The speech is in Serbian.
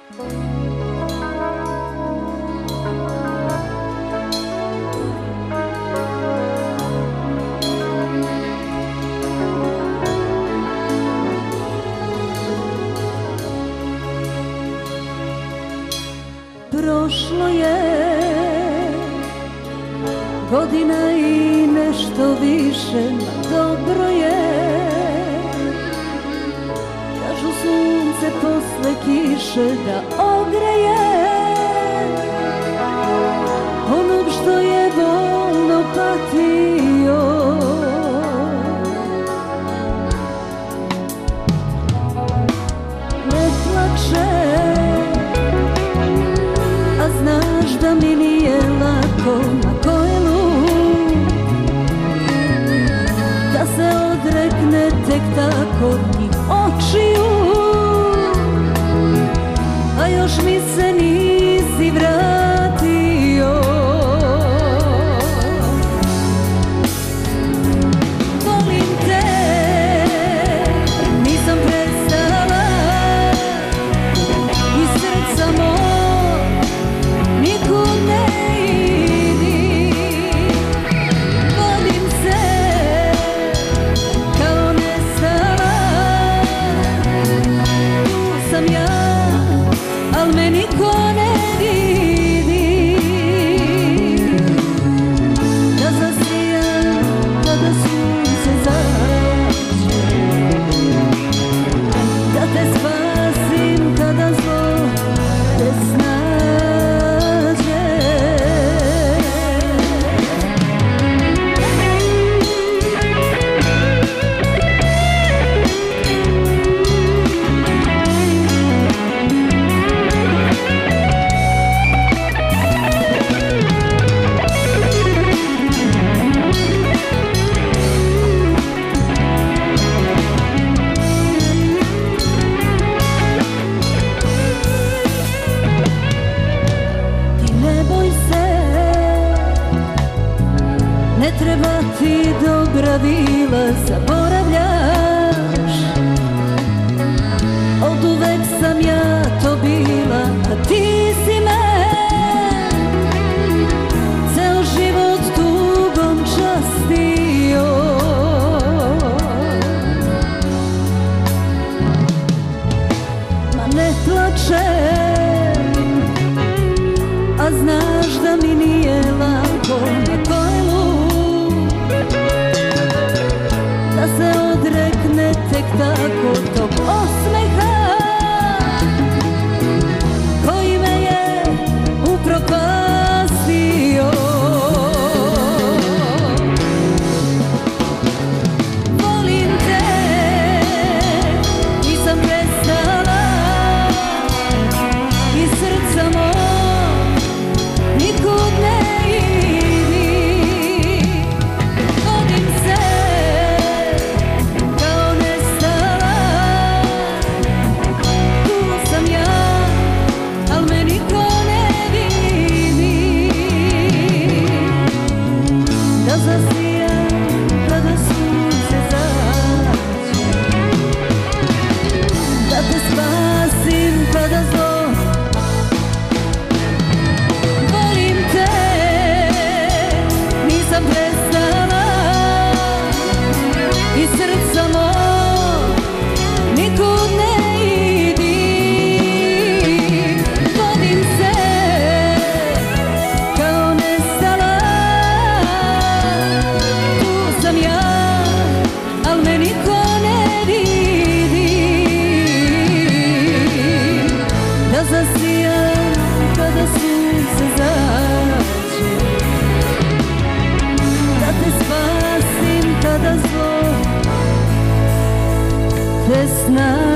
Prošlo je godina i nešto više, dobro je. Kažu sunce posle kiše da ogreje onog što je bolno patio. Ne plače, a znaš da mi nije lako, ako je lud da se odrekne tek tako tih očiju, a još mi se nisi vratio. Volim te, nisam prestala, iz srca mog nikud ne idi. Volim se kao nestala, tu sam ja, al me niko ne vidi. Da zasijam kada sunce zađe, da te spasim kada zlo te snađe. Ne treba ti dobra vila, zaboravljaš. Oduvek sam ja to bila, a ti si me ceo život tugom častio. Ma ne plačem, a znaš da mi nije lako, ako je lud da se odrekne tek tako tog osmeha koji me je upropastio. Volim te, nisam prestala, iz srca mog nikud ne idi. Volim se kao nestala, tu sam ja, al me niko ne vidi. Da zasijam kada sunce zađe, da te spasim kada zlo. Volim te, nisam prestala, iz srca mog nikud ne idi. Volim se kao nestala, tu sam ja, al me niko ne vidi. Da zasijam kada sunce zađe, da te spasim kada zlo te snađe.